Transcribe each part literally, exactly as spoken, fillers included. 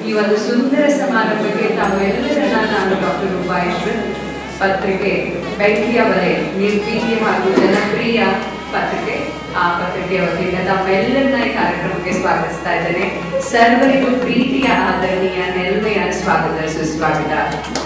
ಈ ಒಂದು ಸುಂದರ ಸಮಾರಂಭಕ್ಕೆ ತಾವೆಲ್ಲರನ್ನ ನಾನು ಡಾಕ್ಟರ್ ರೂಪಾ ಈಶ್ವರ್ ಪತ್ರಿಕೆ ಬೆಂಕಿಯ ಬಲೆ ನಿರ್ಭೀತಿ ಹಾಗೂ ಜನಪ್ರಿಯ ಪತ್ರಿಕೆ ಆ ಪತ್ರಿಕೆಯ ವತಿಯಿಂದ ತಮ್ಮೆಲ್ಲರನ್ನ ಈ ಕಾರ್ಯಕ್ರಮಕ್ಕೆ ಸ್ವಾಗತಿಸ್ತಾ ಇದ್ದೇನೆ. ಸರ್ವರಿಗೂ ಪ್ರೀತಿಯ ಆದರಣೀಯ ನೆಲ್ಮೆಯ ಸ್ವಾಗತ ಸುಸ್ವಾಗತ.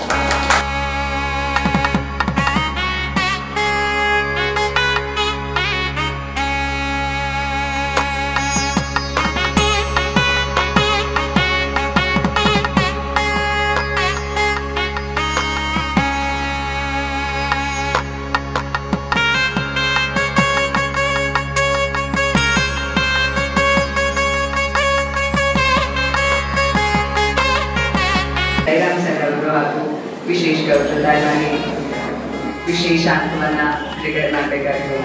ವಿಶೇಷ ಗೌರವಧಾರಿ ವಿಶೇಷ ಅಂಕವನ್ನ ಡಿಕ್ಲೇರ್ ಮಾಡಬೇಕಾಗಿದೆ.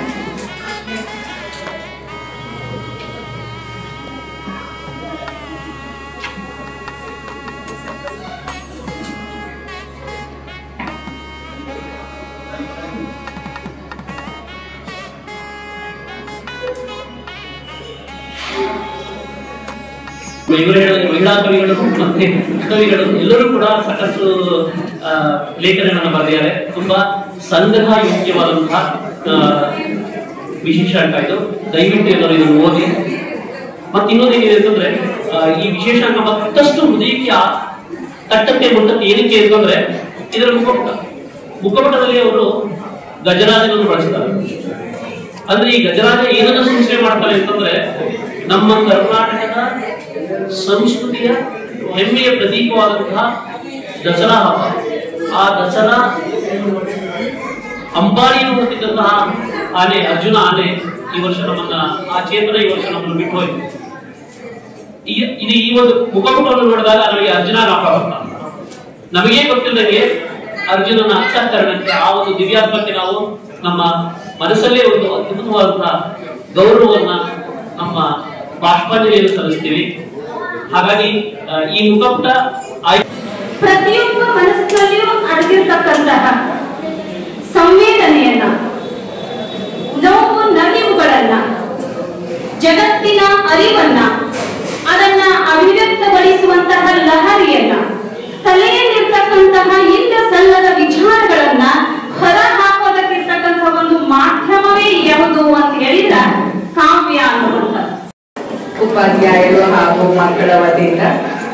ಮಹಿಳಾ ಕವಿಗಳು ಮತ್ತೆ ಕವಿಗಳು ಎಲ್ಲರೂ ಕೂಡ ಸಾಕಷ್ಟು ಲೇಖನಗಳನ್ನು ಬರೆದಿದ್ದಾರೆ. ತುಂಬಾ ಸಂಗ್ರಹ ಯೋಗ್ಯವಾದಂತಹ ವಿಶೇಷ ಅಂಕ ಇದು. ದಯವಿಟ್ಟು ಎಲ್ಲರೂ ಇದನ್ನು ಓದಿ. ಮತ್ತೆ ಇನ್ನೊಂದೇನಿದೆ ಅಂತಂದ್ರೆ ಈ ವಿಶೇಷ ಅಂಕ ಮತ್ತಷ್ಟು ಹೃದಯಕ್ಕೆ ತಟ್ಟಕ್ಕೆ ಮುಟ್ಟಕ್ಕೆ ಏನಕ್ಕೆ ಅಂತಂದ್ರೆ ಇದರ ಮುಖಪುಟ ಮುಖಪುಟದಲ್ಲಿ ಅವರು ಗಜರಾಜನನ್ನು ಬಳಸಿದ್ದಾರೆ. ಅಂದ್ರೆ ಈ ಗಜರಾಜ ಏನನ್ನು ಸೂಚನೆ ಮಾಡ್ತಾರೆ ಅಂತಂದ್ರೆ ನಮ್ಮ ಕರ್ನಾಟಕದ ಸಂಸ್ಕೃತಿಯ ಹೆಮ್ಮೆಯ ಪ್ರತೀಕವಾದಂತಹ ದಸರಾ ಹಬ್ಬ. ಆ ದಸರಾ ಅಂಬಾರಿಯನ್ನು ಹೊತ್ತಿದ್ದಂತಹ ಆನೆ ಅರ್ಜುನ ಆನೆ ಈ ವರ್ಷ ನಮ್ಮನ್ನ ಆ ಚೇತನ ಈ ವರ್ಷ ನಮ್ಮನ್ನು ಬಿಟ್ಟು ಹೋಯ್ತು. ಇದು ಈ ಒಂದು ಮುಖಪುಟವನ್ನು ನೋಡಿದಾಗ ನಮಗೆ ಅರ್ಜುನ ಜ್ಞಾಪಕ. ನಮಗೆ ಗೊತ್ತಿಲ್ಲದೆ ಅರ್ಜುನನ ಅಂತಃಕರಣಕ್ಕೆ ಆ ಒಂದು ದಿವ್ಯಾತ್ಮಕ್ಕೆ ನಾವು ನಮ್ಮ ಮನಸ್ಸಲ್ಲೇ ಒಂದು ಅದ್ಭುತವಾದಂತಹ ಗೌರವವನ್ನ ನಮ್ಮ ಬಾಷ್ಪಾಂಜಲಿಯನ್ನು ಸಲ್ಲಿಸ್ತೀವಿ. ಹಾಗಾಗಿ ಈ ಮುಖಪುಟ ಪ್ರತಿಯೊಬ್ಬ ಮನಸ್ಸಿನಲ್ಲಿಯೂ ಅಡಗಿರ್ತಕ್ಕಂತಹ ಸಂವೇದನೆಯನ್ನ, ನೋವು ನಲಿವುಗಳನ್ನ, ಜಗತ್ತಿನ ಅರಿವನ್ನ, ಅದನ್ನ ಅಭಿವ್ಯಕ್ತಗೊಳಿಸುವಂತಹ ಲಹರಿಯನ್ನ, ತಲೆಯಲ್ಲಿರ್ತಕ್ಕಂತಹ ಇಲ್ಲ ಸಲ್ಲದ ವಿಚಾರಗಳನ್ನ ಹೊರ ಹಾಕೋದಕ್ಕಿರ್ತಕ್ಕಂತಹ ಒಂದು ಮಾಧ್ಯಮವೇ ಯಾವುದು ಅಂತ ಹೇಳಿದ್ರ ಕಾವ್ಯ ಅನ್ನುವಂಥದ್ದು. ಉಪಾಧ್ಯಾಯರು ಹಾಗೂ ಮಕ್ಕಳ ವತಿಯಿಂದ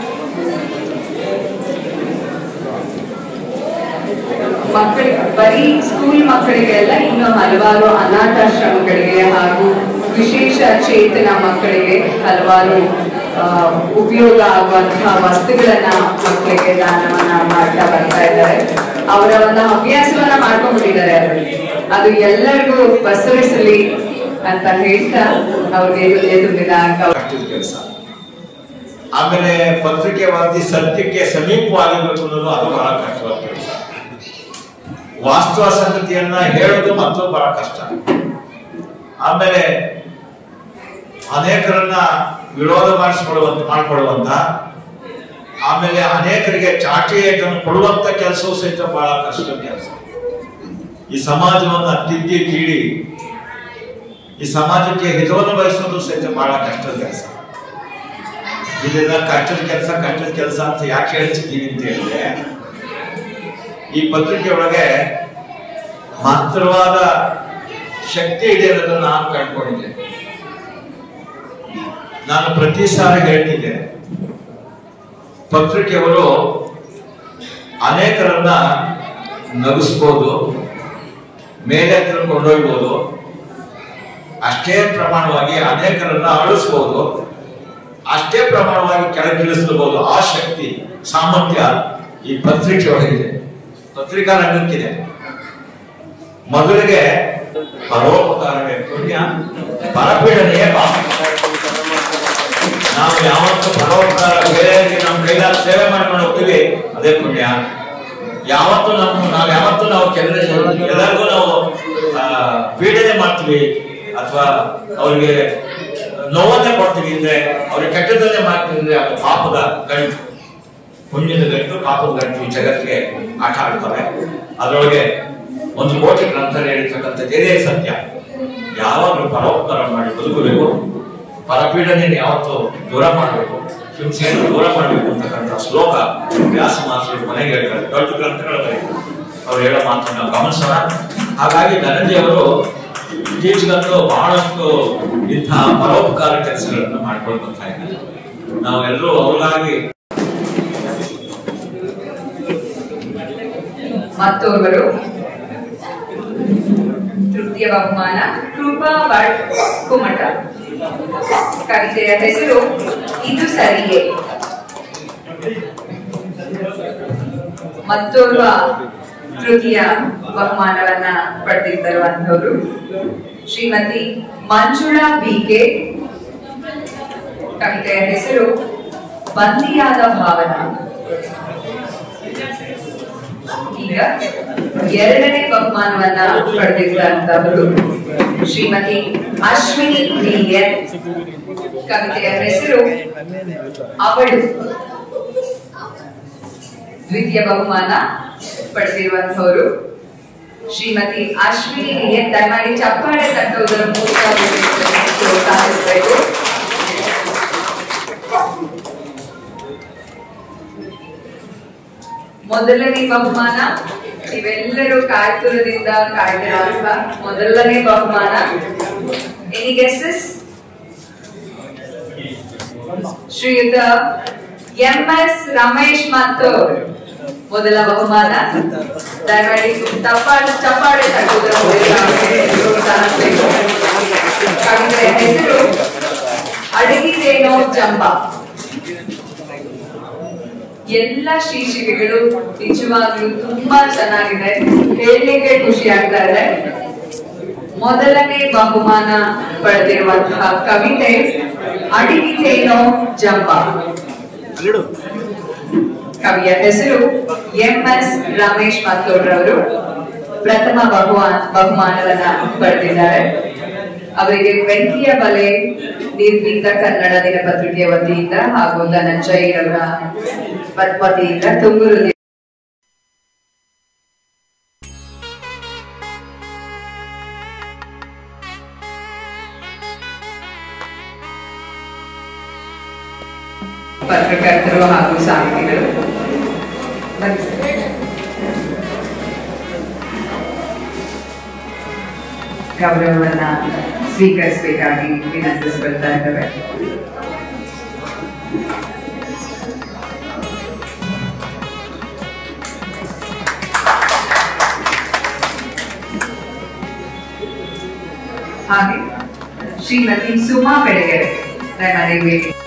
ಮಕ್ಕಳಿಗೆ ಬರೀ ಸ್ಕೂಲ್ ಮಕ್ಕಳಿಗೆಲ್ಲ ಇನ್ನು ಹಲವಾರು ಅನಾಥಾಶ್ರಮಗಳಿಗೆ ಹಾಗೂ ವಿಶೇಷ ಚೇತನ ಮಕ್ಕಳಿಗೆ ಹಲವಾರು ಉಪಯೋಗ ಆಗುವಂತಹ ವಸ್ತುಗಳನ್ನ ಮಕ್ಕಳಿಗೆ ದಾನವನ್ನ ಮಾಡ್ತಾ ಬರ್ತಾ ಇದ್ದಾರೆ. ಅವರ ಒಂದು ಹವ್ಯಾಸವನ್ನ ಮಾಡ್ಕೊಂಡ್ಬಿಟ್ಟಿದ್ದಾರೆ. ಅದರಲ್ಲಿ ಅದು ಎಲ್ಲರಿಗೂ ಬಸರಿಸಲಿ ಅಂತ ಹೇಳ್ತಾ ಅವ್ರಿಗೆ ತುಂಬಿದ ಕೆಲಸ. ಆಮೇಲೆ ಪತ್ರಿಕೆ ವರದಿ ಸತ್ಯಕ್ಕೆ ಸಮೀಪವಾಗಿರ್ಬೇಕು ಅನ್ನೋದು ಅದು ಬಹಳ ಕಷ್ಟವಾದ ಕೆಲಸ. ವಾಸ್ತವ ಸಂಗತಿಯನ್ನ ಹೇಳೋದು ಮತ್ತು ಬಹಳ ಕಷ್ಟ. ಆಮೇಲೆ ಅನೇಕರನ್ನ ವಿರೋಧ ಮಾಡಿಸ್ಕೊಳ್ಳುವಂತ ಮಾಡ್ಕೊಳ್ಳುವಂತ ಆಮೇಲೆ ಅನೇಕರಿಗೆ ಚಾಟಿಯನ್ನು ಕೊಡುವಂತ ಕೆಲಸವೂ ಸಹಿತ ಬಹಳ ಕಷ್ಟದ ಕೆಲಸ. ಈ ಸಮಾಜವನ್ನ ತಿದ್ದಿ ತೀಡಿ ಈ ಸಮಾಜಕ್ಕೆ ಹಿತವನ್ನು ಬಯಸೋದು ಸಹಿತ ಬಹಳ ಕಷ್ಟದ ಕೆಲಸ. ಇದನ್ನ ಕಷ್ಟದ ಕೆಲಸ ಕಷ್ಟದ ಕೆಲಸ ಅಂತ ಯಾಕೆ ಹೇಳ್ತಿದ್ದೀವಿ ಅಂತ ಹೇಳಿದ್ರೆ, ಈ ಪತ್ರಿಕೆ ಒಳಗೆ ಮಾತ್ರವಾದ ಶಕ್ತಿ ಇದೆ ಅನ್ನೋದನ್ನ ನಾನು ಕಂಡುಕೊಂಡಿದ್ದೆ. ನಾನು ಪ್ರತಿ ಸಾರಿ ಹೇಳ್ತಿದ್ದೆ, ಪತ್ರಿಕೆಯವರು ಅನೇಕರನ್ನ ನಗಿಸ್ಬೋದು, ಮೇಲೆ ಹತ್ರ ಕೊಂಡೊಯ್ಬೋದು, ಅಷ್ಟೇ ಪ್ರಮಾಣವಾಗಿ ಅನೇಕರನ್ನ ಅಳಿಸ್ಬೋದು, ಅಷ್ಟೇ ಪ್ರಮಾಣವಾಗಿ ಕೆಳಗಿಳಿಸಬಹುದು. ಆ ಶಕ್ತಿ ಸಾಮರ್ಥ್ಯ ಈ ಪತ್ರಿಕೆ ಒಳಗಿದೆ, ಪತ್ರಿಕಾ ರಂಗಕ್ಕಿದೆ. ಮೊದಲಿಗೆ ಪರೋಪಕಾರವೇ ಪುಣ್ಯ, ಪರಪೀಡನೆಯೇ ಪಾಪ. ನಾವು ಯಾವತ್ತು ಪರೋಪಕಾರ ಬೇರೆಯವರಿಗೆ ನಮ್ಮ ಕೈಲಾದ ಸೇವೆ ಮಾಡ್ಕೊಂಡು ಹೋಗ್ತೀವಿ, ಅದೇ ಪುಣ್ಯ. ಯಾವತ್ತು ನಮ್ಮ ನಾವು ಯಾವತ್ತು ನಾವು ಕೆಲ ಎಲ್ಲರಿಗೂ ನಾವು ಪೀಡನೆ ಮಾಡ್ತೀವಿ ಅಥವಾ ಅವ್ರಿಗೆ ನೋವನ್ನೇ ಕೊಡ್ತೀವಿ ಅಂದ್ರೆ, ಅವ್ರಿಗೆ ಕೆಟ್ಟದನ್ನೇ ಮಾಡ್ತೀವಿ ಅಂದ್ರೆ ಅದು ಪಾಪದ ಗಂಟು. ಪುಣ್ಯದ ಗಂಟು ಪಾಪದ ಗಂಟು ಈ ಜಗತ್ತಿಗೆ ಆಟ ಆಡ್ತವೆ. ಅದರೊಳಗೆ ಒಂದು ಕೋಟಿ ಗ್ರಂಥ ಹೇಳಿರ್ತಕ್ಕಂಥದ್ದು ಇದೇ ಸತ್ಯ. ಯಾವಾಗಲೂ ಪರೋಪಕಾರ ಮಾಡಿ ಬದುಕಬೇಕು, ಪರಪೀಡನೆ ಯಾವತ್ತು ದೂರ ಮಾಡಬೇಕು, ಹಿಂಸೆಯನ್ನು ದೂರ ಮಾಡಬೇಕು ಅಂತಕ್ಕಂಥ ಅವ್ರು ಹೇಳೋ ಮಾತನ್ನು ನಾವು ಗಮನಿಸೋಣ. ಹಾಗಾಗಿ ಧನಂಜಯ ಅವರು ಇತ್ತೀಚೆಗಂತೂ ಬಹಳಷ್ಟು ಇಂತಹ ಪರೋಪಕಾರ ಕೆಲಸಗಳನ್ನು ಮಾಡ್ಕೊಂಡು ಬರ್ತಾ ಇದ್ದಾರೆ. ನಾವೆಲ್ಲರೂ ಅವ್ರಿಗಾಗಿ ಮತ್ತೋರ್ವರು ತೃತೀಯ ಬಹುಮಾನ ಕೃಪಾ ಭಟ್ ಕುಮಟ. ಕವಿತೆಯ ಹೆಸರು ಇದು ಸರಿಯೇ. ಮತ್ತೋರ್ವ ತೃತೀಯ ಬಹುಮಾನವನ್ನ ಪಡೆದಿರುವಂತವರು ಶ್ರೀಮತಿ ಮಂಜುಳಾ ಬಿಕೆ. ಕವಿತೆಯ ಹೆಸರು ಬಂದಿಯಾದ ಭಾವನಾ. ಈಗ ಎರಡನೇ ಬಹುಮಾನವನ್ನ ಪಡೆದಿರುವಂತವರು ಶ್ರೀಮತಿ ಅಶ್ವಿನಿ ಡಿಎನ್. ಕವಿತೆಯ ಹೆಸರು ಅವಳು. ದ್ವಿತೀಯ ಬಹುಮಾನ ಪಡೆದಿರುವಂತವರು ಶ್ರೀಮತಿ ಅಶ್ವಿನಿ ಡಿಎನ್. ದಯಮಾಡಿ ಚಪ್ಪಾಳೆ ತಟ್ಟುವುದರ ಮೂಲಕ ಪ್ರೋತ್ಸಾಹಿಸಬೇಕು. ಮೊದಲನೇ ಬಹುಮಾನ ಇವೆಲ್ಲರೂ ಕಾಯ್ತುರದಿಂದ ಕಾಯ್ದಿರುವಂತ ಮೊದಲನೇ ಬಹುಮಾನ. Any guesses? Shriyut M S Ramesh ಮತ್ತು ಮೊದಲ ಬಹುಮಾನ. ದಯಮಾಡಿ ತಪ್ಪಾಳೆ ಚಪ್ಪಾಳೆ ತಟ್ಟುವುದರ ಮೂಲಕ ಪ್ರೋತ್ಸಾಹಿಸಬೇಕು. ಕವಿತೆಯ ಹೆಸರು ಅಡಗಿದೇನೋ ಜಂಬ. ಎಲ್ಲ ಶೀರ್ಷಿಕೆಗಳು ನಿಜವಾಗ್ಲೂ ತುಂಬಾ ಚೆನ್ನಾಗಿದೆ, ಹೇಳಲಿಕ್ಕೆ ಖುಷಿ ಆಗ್ತಾ ಇದೆ. ಮೊದಲನೇ ಬಹುಮಾನ ಪಡೆದಿರುವಂತಹ ಕವಿತೆ ಅಡಿಗಿದೇನೋ ಜಂಬ. ಕವಿಯ ಹೆಸರು ಎಂ ಎಸ್ ರಮೇಶ್ ಮತ್ತೋಡ್ರವರು. ಪ್ರಥಮ ಬಹುಮಾನ ಬಹುಮಾನವನ್ನ ಪಡೆದಿದ್ದಾರೆ. ಅವರಿಗೆ ಬೆಂಕಿಯ ಬಲೆ ನಿರ್ಭೀತ ಕನ್ನಡ ದಿನಪತ್ರಿಕೆಯ ವತಿಯಿಂದ ಹಾಗೂ ಧನಂಜಯ್ ಅವರ ವತಿಯಿಂದ ತುಂಬುರು ಪತ್ರಕರ್ತರು ಹಾಗೂ ಸಾಹಿತಿಗಳು ಗೌರವವನ್ನ ಸ್ವೀಕರಿಸಬೇಕಾಗಿ ವಿನಂತಿಸಿಕೊಳ್ತಾ ಇದ್ದೇವೆ. ಹಾಗೆ ಶ್ರೀಮತಿ ಸುಮಾ ಬೆಳಗೆರೆ ದಯಮಾಡಿ